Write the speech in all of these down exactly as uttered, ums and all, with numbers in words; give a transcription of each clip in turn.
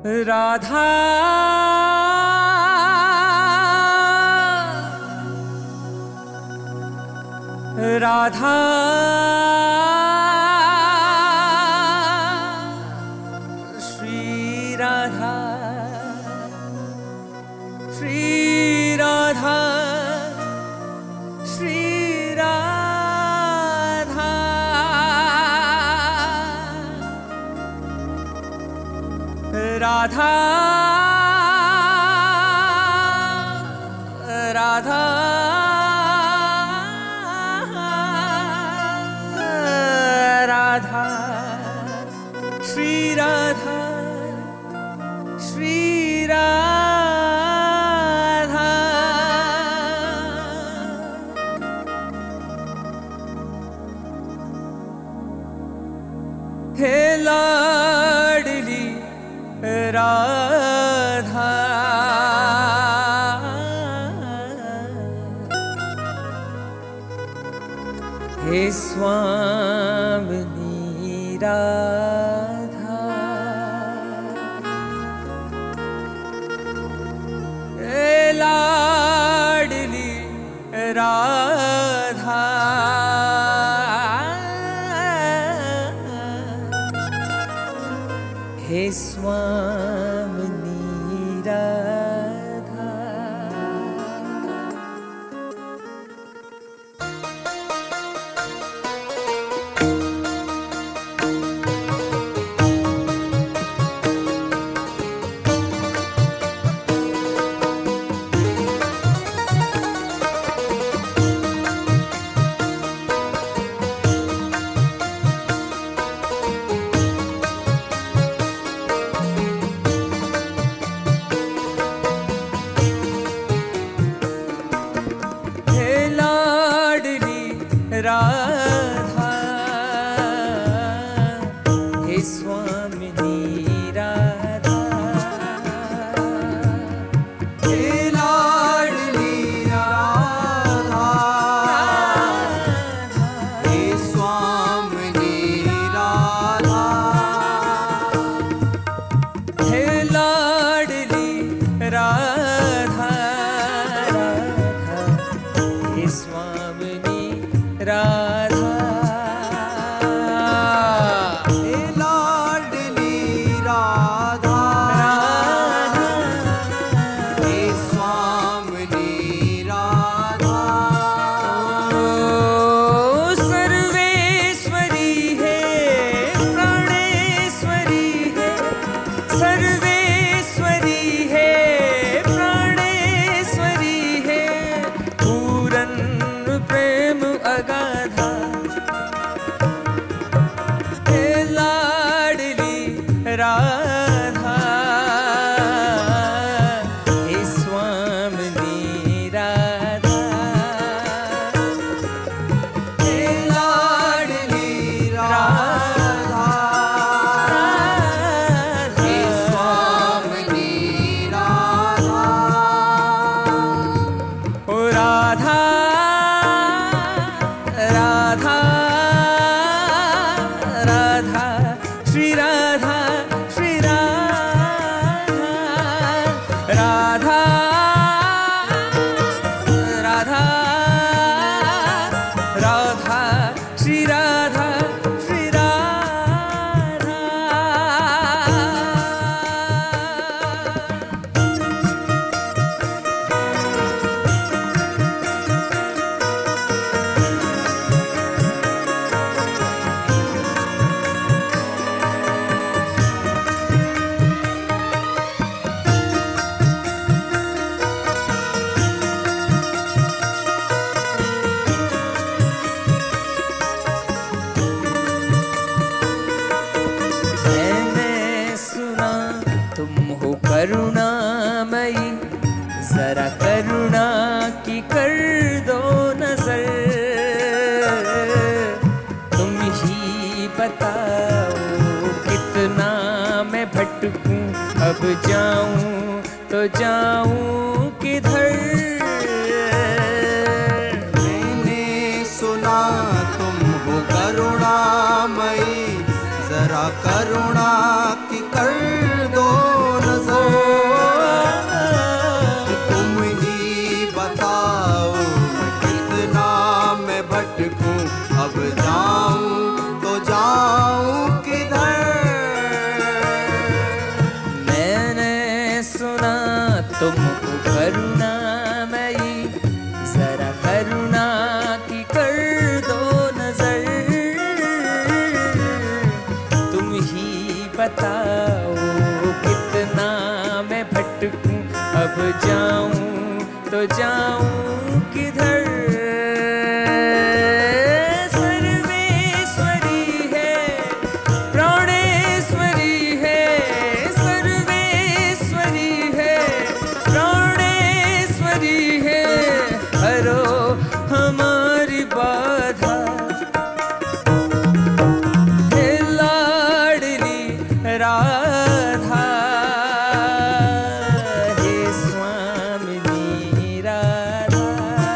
राधा राधा श्री राधा श्री राधा श्री राधा राधा राधा राधा श्री राधा श्री राधा हे लाडली राधा हे स्वामिनी राधा हे लाडली राधा हे स्वामिनी राधा राधा हे स्वामिनी राधा हे लाडली राधा हे स्वामिनी राधा हे लाडली राधा हे स्वामिनी राधा हे लाडली राधा हे स्वामिनी राधा सर्वेश्वरी है प्राणेश्वरी है सर्वेश्वरी है प्राणेश्वरी है पूरन प्रेम अगाधा हे लाडली राधा हे स्वामिनी राधा हे लाडली राधा हे स्वामिनी राधा ओ राधा राधा राधा श्री राधा श्री राधा राधा राधा राधा श्री राधा श्री राधा करुणामयी जरा करुणा की कर दो नजर तुम ही बताओ कितना मैं भटकूं अब जाऊं तो जाऊं किधर मैंने सुना तुम हो करुणामयी जरा करुणा की कर दो तुमको करुणामयी जरा करुणा की कर दो नजर। तुम ही बताओ कितना मैं भटकूं, अब जाऊं तो जाऊं किधर। सर्वेश्वरी है प्राणेश्वरी है, सर्वेश्वरी है प्राणेश्वरी है। हरो हमारी बाधा, हे लाडली राधा, हे स्वामिनी राधा,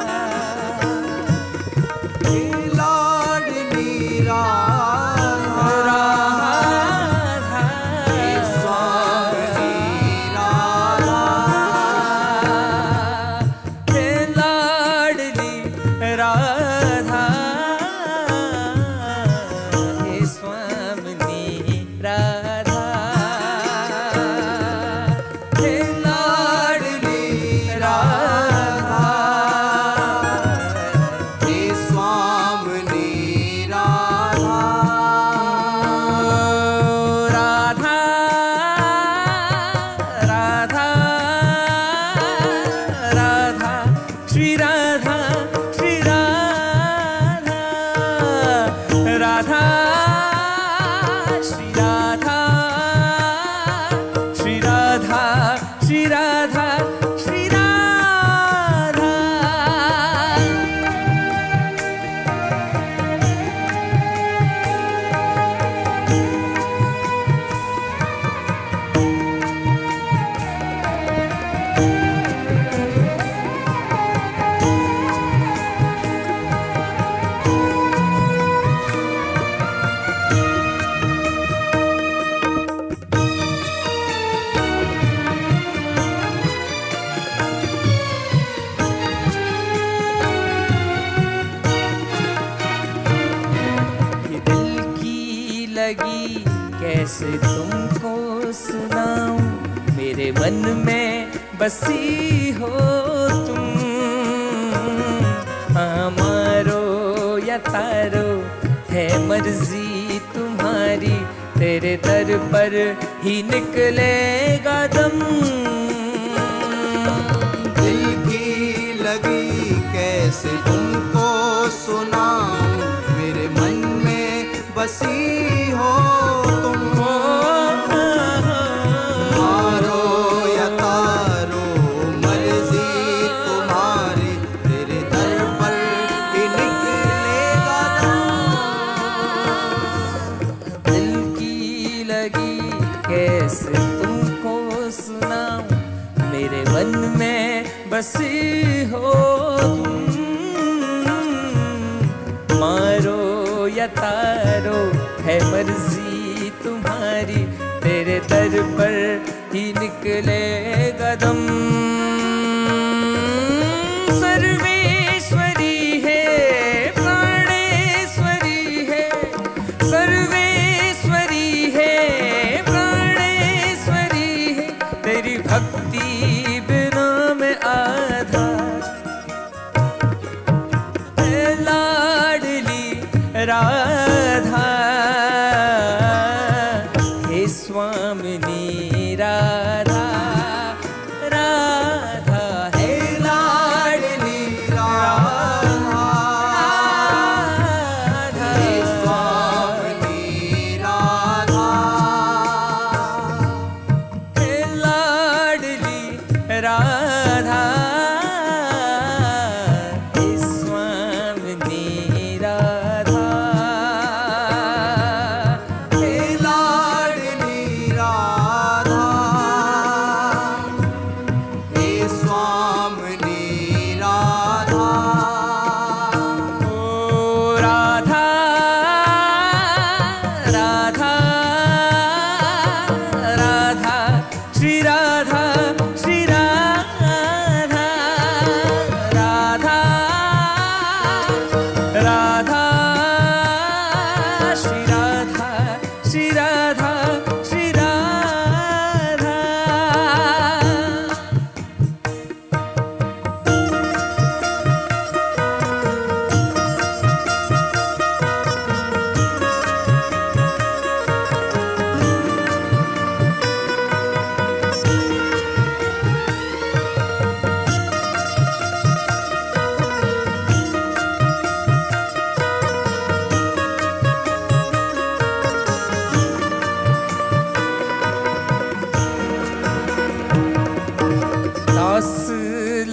हे लाडली राधा, राधा, हे स्वामिनी राधा, हे लाडली राधा, हे स्वामिनी राधा, हे लाडली राधा, हे स्वामिनी राधा। राधा राधा राधा श्री राधा श्री राधा, राधा श्री राधा श्री राधा श्री राधा श्री राधा। ये दिल की लगी कैसे तुमको सुनाऊं, मेरे मन में बसी हो तुम। हाँ मारो या तारो है मर्जी तुम्हारी, तेरे दर पर ही निकलेगा दम। दिल की लगी कैसे तुमको सुनाऊं, मेरे मन में बसी हो तुम। मारो या तारो मर्जी तुम्हारी, तेरे दर पर ही निकलेगा दम। दिल की लगी कैसे तुमको सुनाऊं, मेरे मन में बसी हो तुम। मारो या तारो है मर्जी तुम्हारी, तेरे दर पर ही निकलेगा दम। सर्वेश्वरी है प्राणेश्वरी है, सर्वेश्वरी है प्राणेश्वरी है। तेरी भक्ति बिना मैं आधा, हे लाडली राधा, हे स्वामिनी राधा, राधा हे लाडली राधा, राधा, हे स्वामिनी राधा, हे लाडली राधा, हे स्वामिनी राधा, हे लाडली राधा।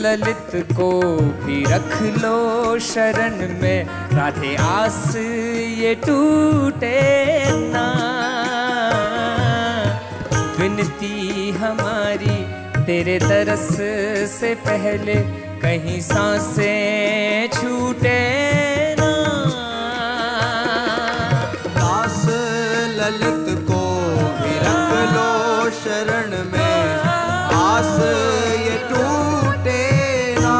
ललित को भी रख लो शरण में, राधे आस ये टूटे ना। विनती हमारी तेरे तरस से पहले कहीं सांसें छूटे ना। दास ललित को भी रख लो शरण में, आस ये टूटे ना।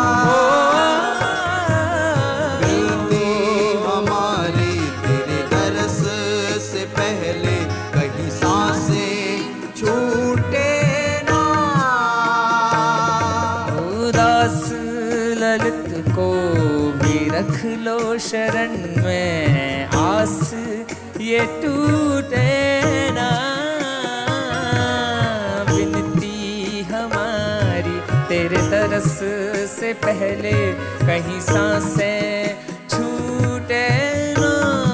विनती हमारी तेरे दरस से पहले कहीं सांसें छूटे ना। ओ दास ललित को भी रख लो शरण में, आस ये टूटे ना। विनती हमारी तेरे तरस से पहले कहीं सांसें छूटे ना।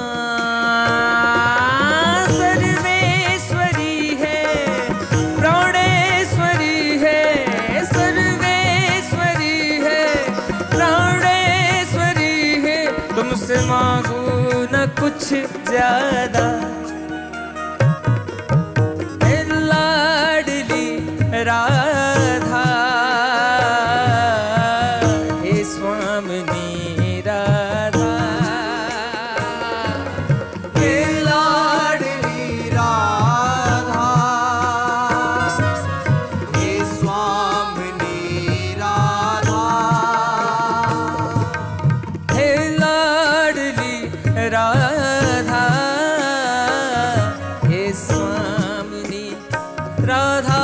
सर्वेश्वरी है प्राणेश्वरी है, सर्वेश्वरी है प्राणेश्वरी है। तुमसे मांगू न कुछ ज्यादा, हे लाडली राधा, हे स्वामिनी राधा, हे लाडली राधा, हे स्वामिनी राधा, हे लाडली राधा, हे स्वामिनी राधा।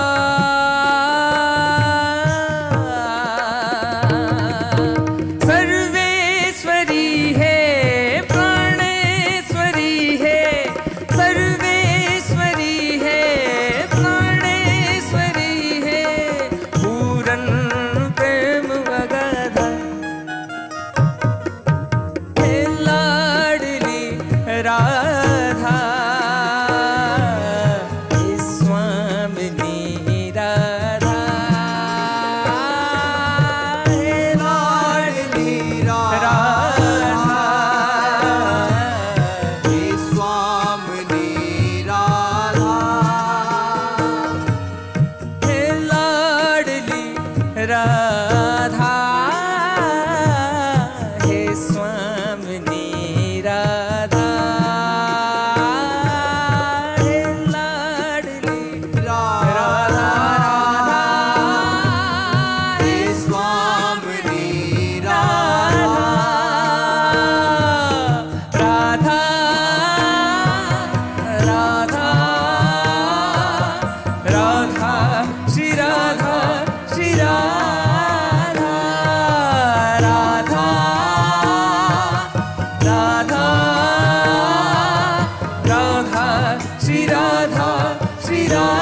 सर्वेश्वरी है प्राणेश्वरी है, सर्वेश्वरी है प्राणेश्वरी है। पूरन प्रेम अगाधा, हे लाडली राधा, हे स्वामिनी राधा, हे लाडली राधा, हे स्वामिनी राधा, हे लाडली राधा, हे स्वामिनी राधा, हे लाडली राधा, हे स्वामिनी राधा, राधा राधा राधा श्री राधा श्री राधा, राधा राधा राधा श्री राधा श्री राधा।